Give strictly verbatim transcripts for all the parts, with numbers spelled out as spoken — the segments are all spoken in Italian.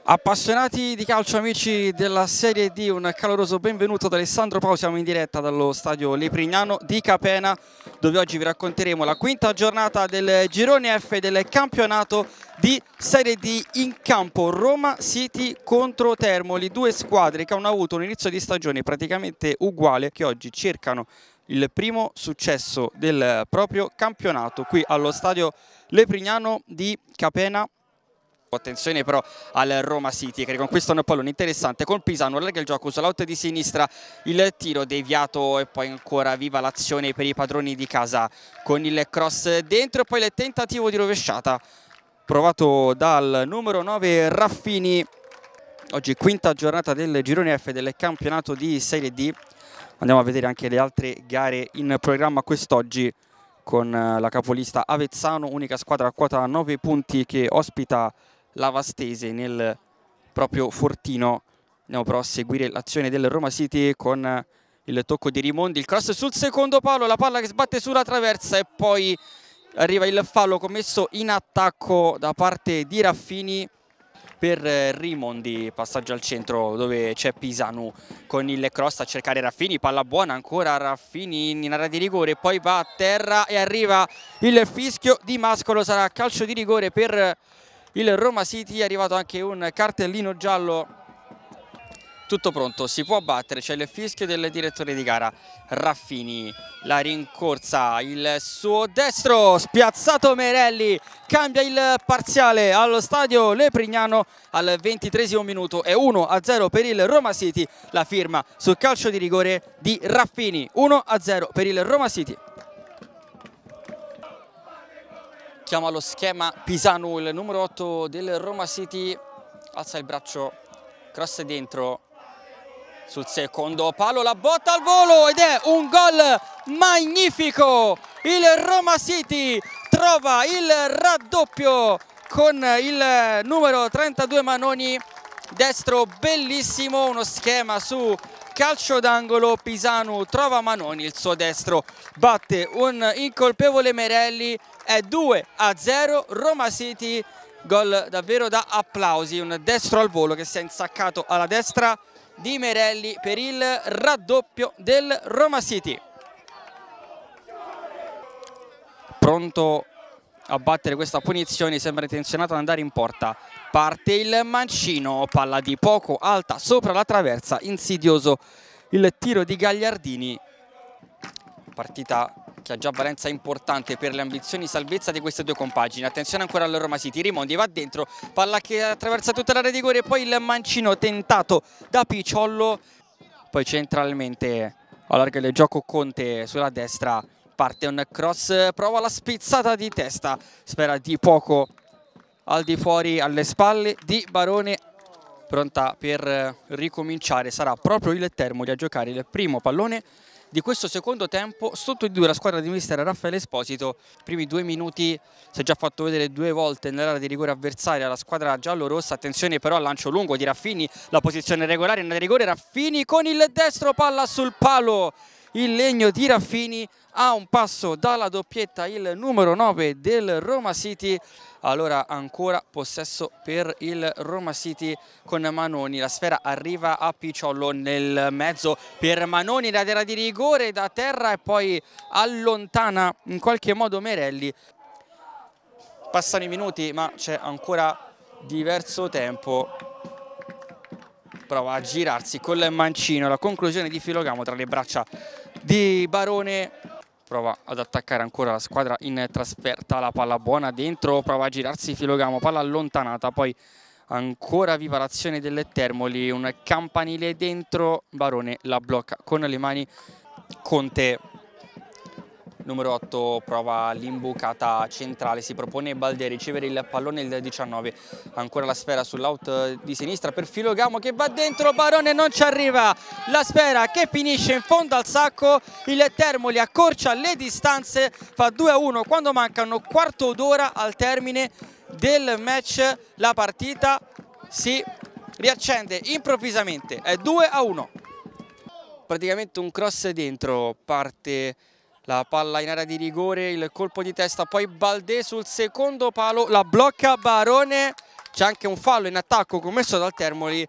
Appassionati di calcio, amici della Serie D, un caloroso benvenuto ad Alessandro Pau. Siamo in diretta dallo stadio Leprignano di Capena, dove oggi vi racconteremo la quinta giornata del girone F del campionato di Serie D. In campo Roma City contro Termoli, due squadre che hanno avuto un inizio di stagione praticamente uguale, che oggi cercano il primo successo del proprio campionato qui allo stadio Leprignano di Capena. Attenzione però al Roma City che riconquista un pallone interessante con Pisano, allarga il gioco sull'out di sinistra, il tiro deviato e poi ancora viva l'azione per i padroni di casa con il cross dentro e poi il tentativo di rovesciata provato dal numero nove Raffini. Oggi quinta giornata del girone F del campionato di Serie D. Andiamo a vedere anche le altre gare in programma quest'oggi con la capolista Avezzano, unica squadra a quota nove punti che ospita la Vastese nel proprio fortino. Andiamo però a seguire l'azione del Roma City con il tocco di Rimondi, il cross sul secondo palo, la palla che sbatte sulla traversa e poi arriva il fallo commesso in attacco da parte di Raffini per Rimondi. Passaggio al centro dove c'è Pisanu con il cross a cercare Raffini, palla buona ancora Raffini in area di rigore, poi va a terra e arriva il fischio di Mascolo. Sarà calcio di rigore per il Roma City. È arrivato anche un cartellino giallo. Tutto pronto, si può battere, c'è il fischio del direttore di gara. Raffini, la rincorsa, il suo destro, spiazzato Merelli, cambia il parziale allo stadio Leprignano al ventitreesimo minuto, è uno a zero per il Roma City, la firma sul calcio di rigore di Raffini, uno a zero per il Roma City. Chiama lo schema Pisanu, il numero otto del Roma City, alza il braccio, cross dentro, sul secondo palo la botta al volo ed è un gol magnifico. Il Roma City trova il raddoppio con il numero trentadue Manoni, destro bellissimo, uno schema su calcio d'angolo. Pisanu trova Manoni, il suo destro batte un incolpevole Merelli, è due a zero Roma City. Gol davvero da applausi, un destro al volo che si è insaccato alla destra di Merelli per il raddoppio del Roma City. Pronto a battere questa punizione, sembra intenzionato ad andare in porta. Parte il mancino, palla di poco alta sopra la traversa, insidioso il tiro di Gagliardini. Partita che ha già valenza importante per le ambizioni salvezza di queste due compagini. Attenzione ancora al Roma City, Rimondi va dentro, palla che attraversa tutta l'area di rigore, poi il mancino tentato da Picciollo, poi centralmente allarga il gioco Conte sulla destra, parte un cross, prova la spizzata di testa, spera di poco al di fuori alle spalle di Barone. Pronta per ricominciare, sarà proprio il Termoli a giocare il primo pallone di questo secondo tempo sotto di due la squadra di mister Raffaele Esposito. I primi due minuti si è già fatto vedere due volte nell'area di rigore avversaria la squadra giallo-rossa. Attenzione però al lancio lungo di Raffini, la posizione regolare in area di rigore, Raffini con il destro, palla sul palo, il legno di Raffini, a un passo dalla doppietta il numero nove del Roma City. Allora ancora possesso per il Roma City con Manoni, la sfera arriva a Picciollo nel mezzo per Manoni, la terra di rigore da terra e poi allontana in qualche modo Merelli. Passano i minuti ma c'è ancora diverso tempo. Prova a girarsi col mancino, la conclusione di Filogamo tra le braccia di Barone. Prova ad attaccare ancora la squadra in trasferta, la palla buona dentro, prova a girarsi Filogamo, palla allontanata, poi ancora viva l'azione delle Termoli, un campanile dentro, Barone la blocca con le mani. Conte, numero otto, prova l'imbucata centrale, si propone Balde a ricevere il pallone il diciannove, ancora la sfera sull'out di sinistra per Filogamo che va dentro, Barone non ci arriva, la sfera che finisce in fondo al sacco, il Termoli accorcia le distanze, fa due a uno quando mancano quarto d'ora al termine del match. La partita si riaccende improvvisamente, è due a uno. Praticamente un cross dentro, parte la palla in area di rigore, il colpo di testa, poi Balde sul secondo palo, la blocca Barone c'è anche un fallo in attacco commesso dal Termoli.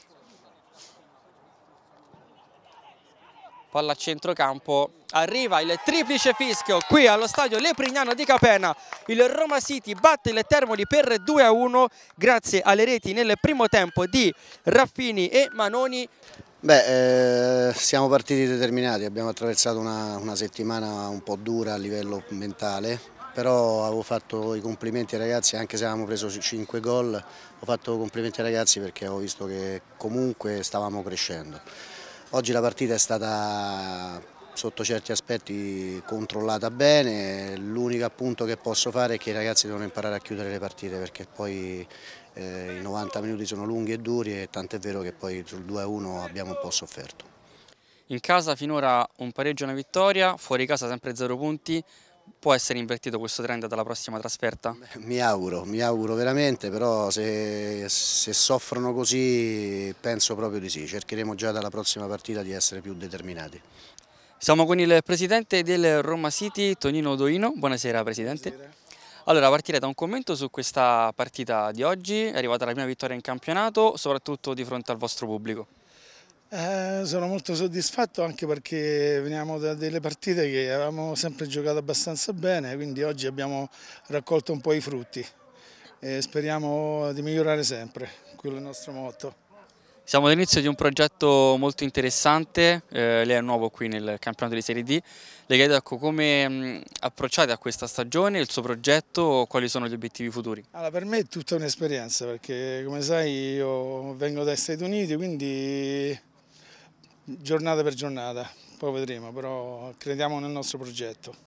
Palla a centrocampo, arriva il triplice fischio qui allo stadio Leprignano di Capena. Il Roma City batte il Termoli per due a uno grazie alle reti nel primo tempo di Raffini e Manoni. Beh, eh, siamo partiti determinati, abbiamo attraversato una, una settimana un po' dura a livello mentale, però avevo fatto i complimenti ai ragazzi, anche se avevamo preso cinque gol, ho fatto i complimenti ai ragazzi perché ho visto che comunque stavamo crescendo. Oggi la partita è stata sotto certi aspetti controllata bene, l'unico appunto che posso fare è che i ragazzi devono imparare a chiudere le partite perché poi eh, i novanta minuti sono lunghi e duri e tant'è vero che poi sul due a uno abbiamo un po' sofferto. In casa finora un pareggio e una vittoria, fuori casa sempre zero punti. Può essere invertito questo trend dalla prossima trasferta? Mi auguro, mi auguro veramente, però se, se soffrono così penso proprio di sì, cercheremo già dalla prossima partita di essere più determinati. Siamo con il presidente del Roma City, Tonino Doino. Buonasera Presidente. Buonasera. Allora, partire da un commento su questa partita di oggi, è arrivata la prima vittoria in campionato, soprattutto di fronte al vostro pubblico. Eh, sono molto soddisfatto anche perché veniamo da delle partite che avevamo sempre giocato abbastanza bene, quindi oggi abbiamo raccolto un po' i frutti e speriamo di migliorare sempre, quello è il nostro motto. Siamo all'inizio di un progetto molto interessante, eh, lei è nuovo qui nel campionato di Serie D. Le chiedo ecco, come mh, approcciate a questa stagione, il suo progetto, quali sono gli obiettivi futuri? Allora, per me è tutta un'esperienza perché come sai io vengo dagli Stati Uniti, quindi giornata per giornata, poi vedremo, però crediamo nel nostro progetto.